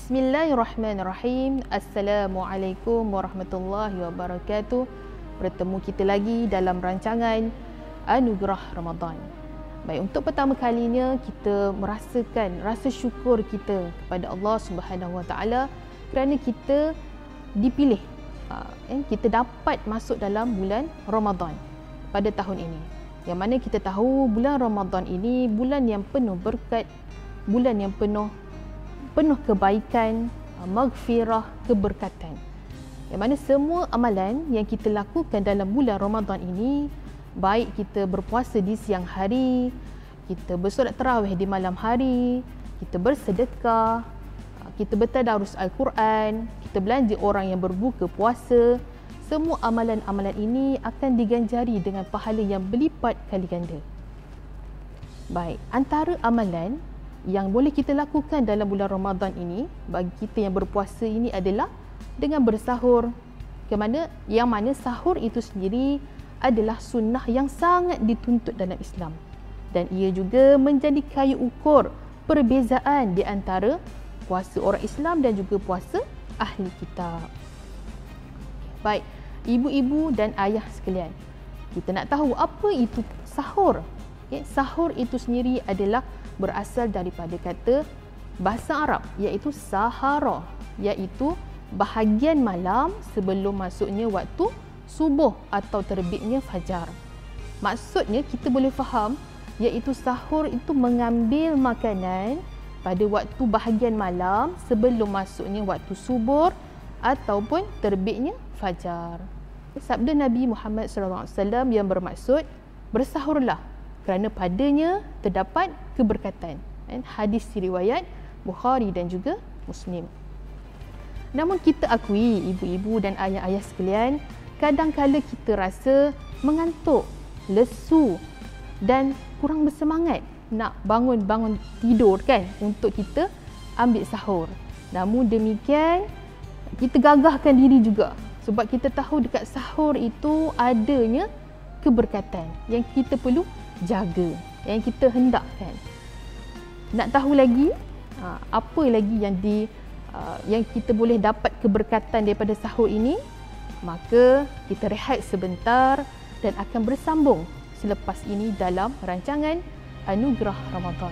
Bismillahirrahmanirrahim. Assalamualaikum warahmatullahi wabarakatuh. Bertemu kita lagi dalam rancangan Anugerah Ramadan. Baik, untuk pertama kalinya kita merasakan rasa syukur kita kepada Allah Subhanahu Wa Taala kerana kita dipilih, kita dapat masuk dalam bulan Ramadan pada tahun ini. Yang mana kita tahu bulan Ramadan ini bulan yang penuh berkat, bulan yang penuh kebaikan, maghfirah, keberkatan. Yang mana semua amalan yang kita lakukan dalam bulan Ramadan ini, baik kita berpuasa di siang hari, kita bersolat tarawih di malam hari, kita bersedekah, kita bertadarus Al-Quran, kita belanja orang yang berbuka puasa, semua amalan-amalan ini akan diganjari dengan pahala yang berlipat kali ganda. Baik, antara amalan yang boleh kita lakukan dalam bulan Ramadan ini bagi kita yang berpuasa ini adalah dengan bersahur. Yang mana sahur itu sendiri adalah sunnah yang sangat dituntut dalam Islam, dan ia juga menjadi kayu ukur perbezaan di antara puasa orang Islam dan juga puasa ahli kitab. Baik, ibu-ibu dan ayah sekalian, kita nak tahu apa itu sahur. Sahur itu sendiri adalah berasal daripada kata bahasa Arab, iaitu sahara, iaitu bahagian malam sebelum masuknya waktu subuh atau terbitnya fajar. Maksudnya kita boleh faham, iaitu sahur itu mengambil makanan pada waktu bahagian malam sebelum masuknya waktu subuh ataupun terbitnya fajar. Sabda Nabi Muhammad SAW yang bermaksud, bersahurlah kerana padanya terdapat keberkatan. Hadis riwayat Bukhari dan juga Muslim. Namun kita akui, ibu-ibu dan ayah-ayah sekalian, kadang-kala kita rasa mengantuk, lesu dan kurang bersemangat nak bangun tidur kan untuk kita ambil sahur. Namun demikian, kita gagahkan diri juga sebab kita tahu dekat sahur itu adanya keberkatan yang kita perlu jaga, yang kita hendakkan. Nak tahu lagi apa lagi yang kita boleh dapat keberkatan daripada sahur ini, maka kita rehat sebentar dan akan bersambung selepas ini dalam rancangan Anugerah Ramadan.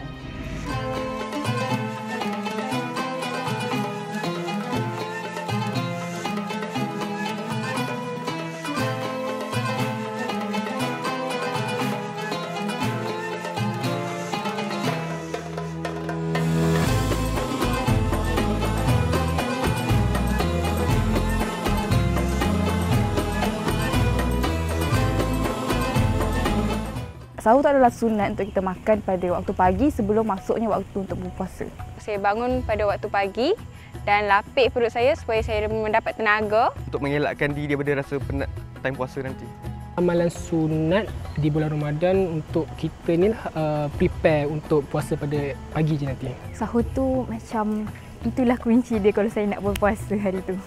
Sahur tu adalah sunat untuk kita makan pada waktu pagi sebelum masuknya waktu untuk berpuasa. Saya bangun pada waktu pagi dan lapik perut saya supaya saya mendapat tenaga untuk mengelakkan diri daripada rasa penat time puasa nanti. Amalan sunat di bulan Ramadan untuk kita ni prepare untuk puasa pada pagi je nanti. Sahur tu macam itulah kunci dia kalau saya nak berpuasa hari tu.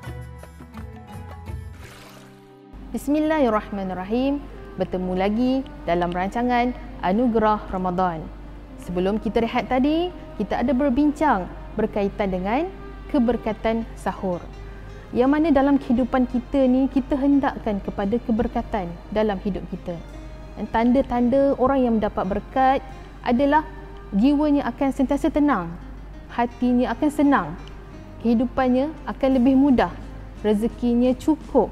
Bismillahirrahmanirrahim. Bertemu lagi dalam rancangan Anugerah Ramadan. Sebelum kita rehat tadi, kita ada berbincang berkaitan dengan keberkatan sahur. Yang mana dalam kehidupan kita ni, kita hendakkan kepada keberkatan dalam hidup kita. Dan tanda-tanda orang yang mendapat berkat adalah jiwanya akan sentiasa tenang, hatinya akan senang, kehidupannya akan lebih mudah, rezekinya cukup.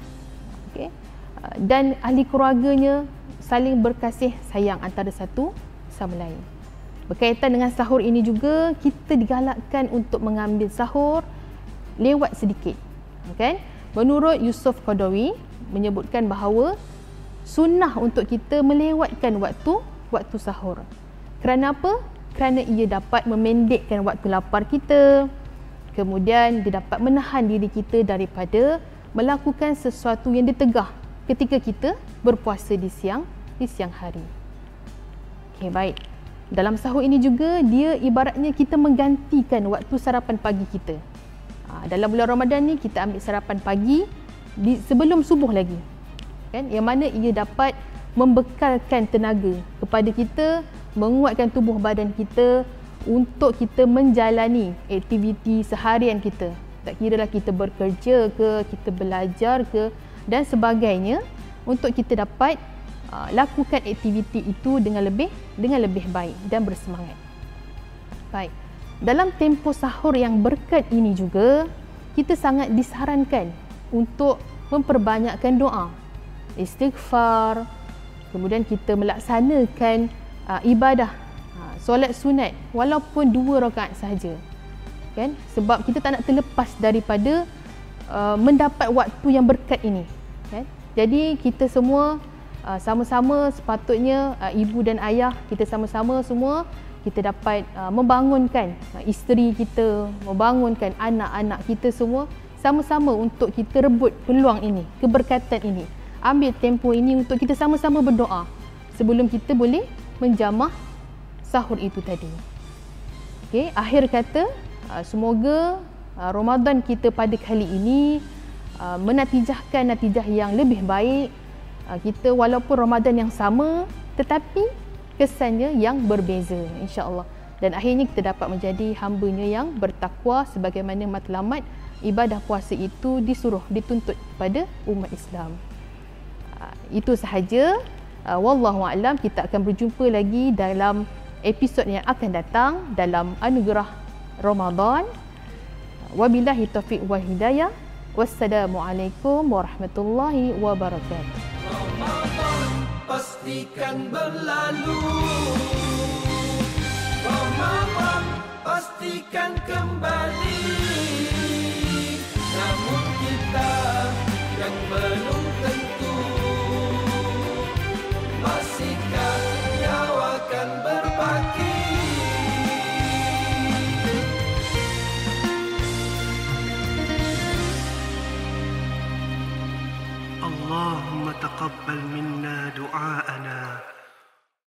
Dan ahli keluarganya saling berkasih sayang antara satu sama lain. Berkaitan dengan sahur ini juga, kita digalakkan untuk mengambil sahur lewat sedikit. Kan? Menurut Yusuf Qaradawi menyebutkan bahawa sunnah untuk kita melewatkan waktu sahur. Kerana apa? Kerana ia dapat memendekkan waktu lapar kita. Kemudian dia dapat menahan diri kita daripada melakukan sesuatu yang ditegah ketika kita berpuasa di siang hari. Okey, baik. Dalam sahur ini juga dia ibaratnya kita menggantikan waktu sarapan pagi kita. Dalam bulan Ramadan ni kita ambil sarapan pagi sebelum subuh lagi. Kan? Yang mana ia dapat membekalkan tenaga kepada kita, menguatkan tubuh badan kita untuk kita menjalani aktiviti seharian kita. Tak kiralah kita bekerja ke, kita belajar ke dan sebagainya, untuk kita dapat lakukan aktiviti itu dengan lebih baik dan bersemangat. Baik. Dalam tempoh sahur yang berkat ini juga, kita sangat disarankan untuk memperbanyakkan doa, istighfar, kemudian kita melaksanakan ibadah solat sunat walaupun 2 rakaat sahaja. Kan? Sebab kita tak nak terlepas daripada mendapat waktu yang berkat ini. Kan? Jadi kita semua sama-sama sepatutnya ibu dan ayah kita sama-sama semua kita dapat membangunkan isteri kita, membangunkan anak-anak kita semua sama-sama untuk kita rebut peluang ini, keberkatan ini. Ambil tempoh ini untuk kita sama-sama berdoa sebelum kita boleh menjamah sahur itu tadi. Okey, akhir kata semoga Ramadan kita pada kali ini menatijahkan natijah yang lebih baik. Kita walaupun Ramadan yang sama tetapi kesannya yang berbeza, insya-Allah. Dan akhirnya kita dapat menjadi hamba-Nya yang bertakwa sebagaimana matlamat ibadah puasa itu dituntut pada umat Islam. Itu sahaja. Wallahu a'lam. Kita akan berjumpa lagi dalam episod yang akan datang dalam Anugerah Ramadan. Wabillahi taufiq wal hidayah. Wassalamualaikum warahmatullahi wabarakatuh. Ramadan pastikan berlalu, Ramadan pastikan kembali. Namun kita yang belum tentu, masihkah nyawa akan berbagi. اللهم تقبل منا دعاءنا